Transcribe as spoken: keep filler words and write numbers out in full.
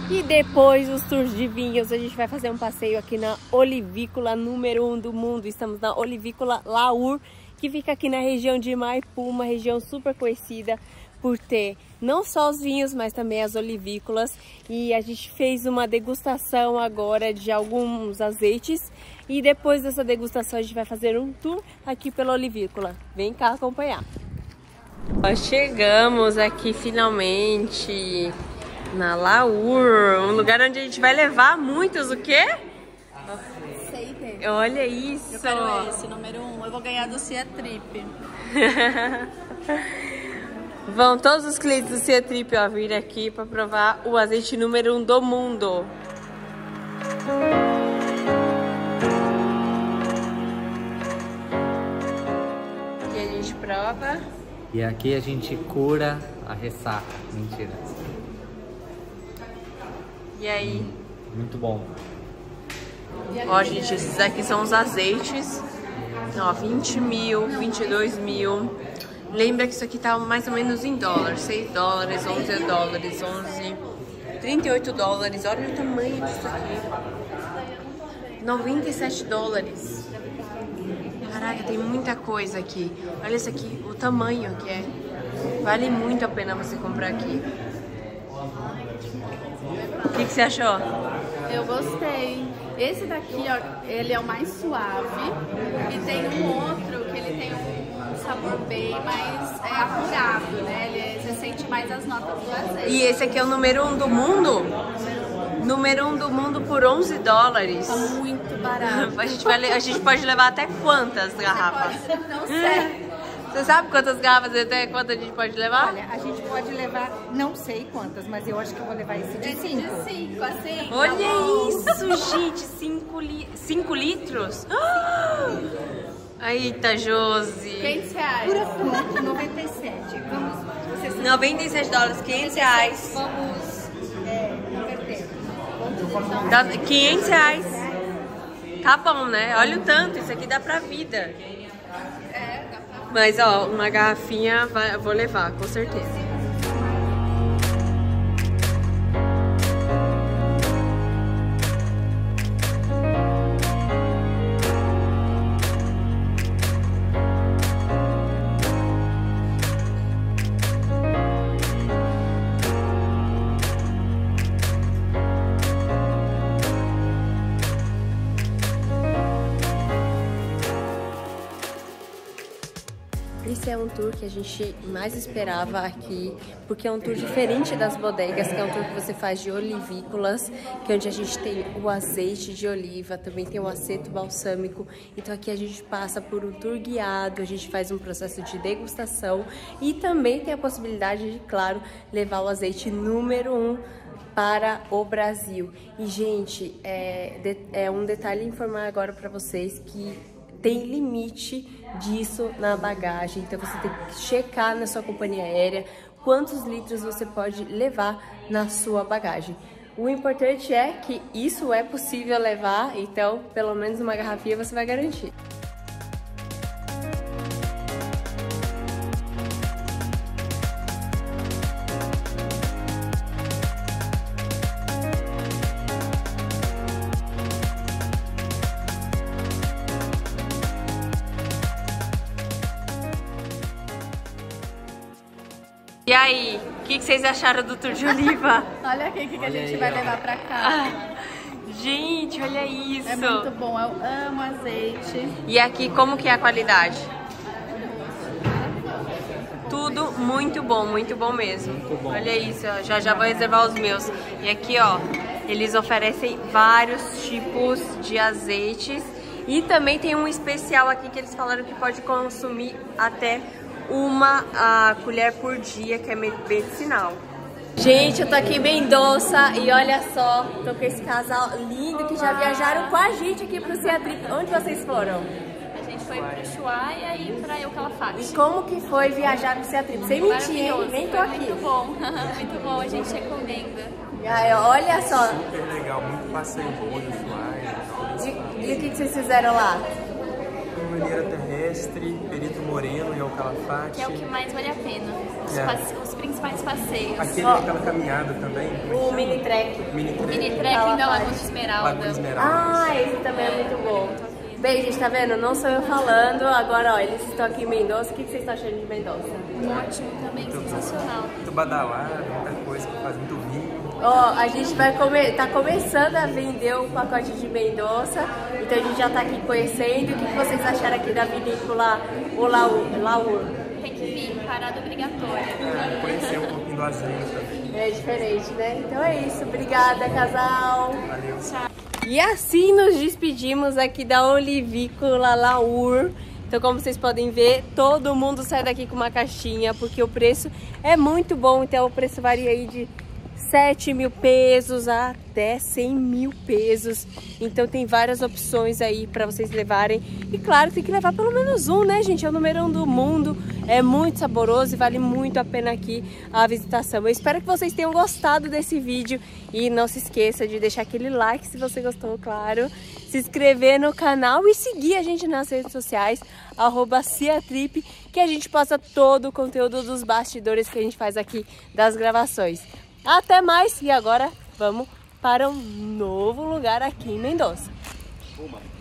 E depois dos tours de vinhos, a gente vai fazer um passeio aqui na olivícola número um do mundo. Estamos na olivícola Laur, que fica aqui na região de Maipu, uma região super conhecida por ter não só os vinhos, mas também as olivícolas. E a gente fez uma degustação agora de alguns azeites. E depois dessa degustação a gente vai fazer um tour aqui pela olivícola. Vem cá acompanhar. Nós chegamos aqui finalmente na Laur, um lugar onde a gente vai levar muitos o quê? Aceite. Olha isso! Eu quero esse, número um. Eu vou ganhar do Cia Trip. Vão todos os clientes do Cia Trip ó, vir aqui para provar o azeite número um do mundo. E a gente prova. E aqui a gente cura a ressaca. Mentira. E aí? Hum, muito bom. Ó, gente, esses aqui são os azeites. Ó, vinte mil, vinte e dois mil. Lembra que isso aqui tá mais ou menos em dólar. seis dólares, onze dólares, onze, trinta e oito dólares. Olha o tamanho disso aqui. noventa e sete dólares. Caraca, tem muita coisa aqui. Olha isso aqui, o tamanho que é. Vale muito a pena você comprar aqui. O que, que você achou? Eu gostei. Esse daqui, ó, ele é o mais suave. E tem um outro que ele tem um sabor bem mais é, apurado, né? Ele, você sente mais as notas do azeite. E esse aqui é o número um do mundo? Número um do mundo por onze dólares. Tá muito barato. A gente, vai, a gente pode levar até quantas garrafas? Pode, não sei. Você sabe quantas garrafas até quantas a gente pode levar? Olha, a gente pode levar, não sei quantas, mas eu acho que eu vou levar esse de cinco. De cinco, assim. Olha tá isso, gente, cinco li cinco litros? Ah! Eita, Josi. quinhentos reais. Pura fonte, noventa e sete. Vamos, vocês noventa e sete dólares, quinhentos reais. vamos é, converter. Dá quinhentos reais. Tá bom, né? Olha o tanto, isso aqui dá pra vida. É, dá pra... Mas, ó, uma garrafinha vai, eu vou levar, com certeza. Esse é um tour que a gente mais esperava aqui, porque é um tour diferente das bodegas, que é um tour que você faz de olivícolas, que é onde a gente tem o azeite de oliva, também tem o aceto balsâmico. Então aqui a gente passa por um tour guiado, a gente faz um processo de degustação e também tem a possibilidade de, claro, levar o azeite número um para o Brasil. E, gente, é, de, é um detalhe informar agora para vocês que tem limite disso na bagagem, então você tem que checar na sua companhia aérea quantos litros você pode levar na sua bagagem. O importante é que isso é possível levar, então pelo menos uma garrafinha você vai garantir. E aí, o que, que vocês acharam do tour de oliva? Olha aqui o que, que a gente aí, vai ó. levar pra cá. Ah, gente, olha isso. É muito bom, eu amo azeite. E aqui, como que é a qualidade? Tudo muito bom, muito bom mesmo. Muito bom. Olha isso, ó, já já vou reservar os meus. E aqui, ó, eles oferecem vários tipos de azeites. E também tem um especial aqui que eles falaram que pode consumir até uma a, colher por dia, que é medicinal. Gente, eu tô aqui em Mendoza e olha só, tô com esse casal lindo que já viajaram com a gente aqui pro Cia Trip. Onde vocês foram? A gente foi pro Ushuaia e pra Eucalafate. E como que foi viajar no Cia Trip? Sem mentir, hein? Nem tô Foi aqui. muito bom, muito bom, a gente recomenda. E aí, olha só. Super legal, muito passeio bom de Ushuaia. E, e o que, que vocês fizeram lá? Caminhoneira Terrestre, Perito Moreno e Alcalafate. Que é o que mais vale a pena. Os, É. passe- os principais passeios. Aquele, Ó. aquela caminhada também. como é que O chama? mini trek. Mini trek. Mini trekking da Lagoa de Esmeralda. Lagoa de Esmeralda. Ah, esse também é muito bom. Bem, gente, tá vendo? Não sou eu falando. Agora, ó, eles estão aqui em Mendoza. O que que vocês estão achando de Mendoza? Ótimo também, sensacional. Muito badalado, muita coisa que faz muito vinho. Ó, a gente vai come... tá começando a vender o pacote de Mendoza. Então a gente já tá aqui conhecendo. O que que vocês acharam aqui da vinícola o Laur? Laur? Tem que vir, parada obrigatória. É, conhecer um pouquinho do azinho também. É diferente, né? Então é isso. Obrigada, casal. Valeu. E assim nos despedimos aqui da Olivícola Laur. Então, como vocês podem ver, todo mundo sai daqui com uma caixinha, porque o preço é muito bom. Então, o preço varia aí de sete mil pesos até cem mil pesos. Então, tem várias opções aí para vocês levarem. E, claro, tem que levar pelo menos um, né, gente? É o número um do mundo. É muito saboroso e vale muito a pena aqui a visitação. Eu espero que vocês tenham gostado desse vídeo. E não se esqueça de deixar aquele like se você gostou, claro. Se inscrever no canal e seguir a gente nas redes sociais, arroba Ciatrip, que a gente posta todo o conteúdo dos bastidores que a gente faz aqui das gravações. Até mais e agora vamos para um novo lugar aqui em Mendoza.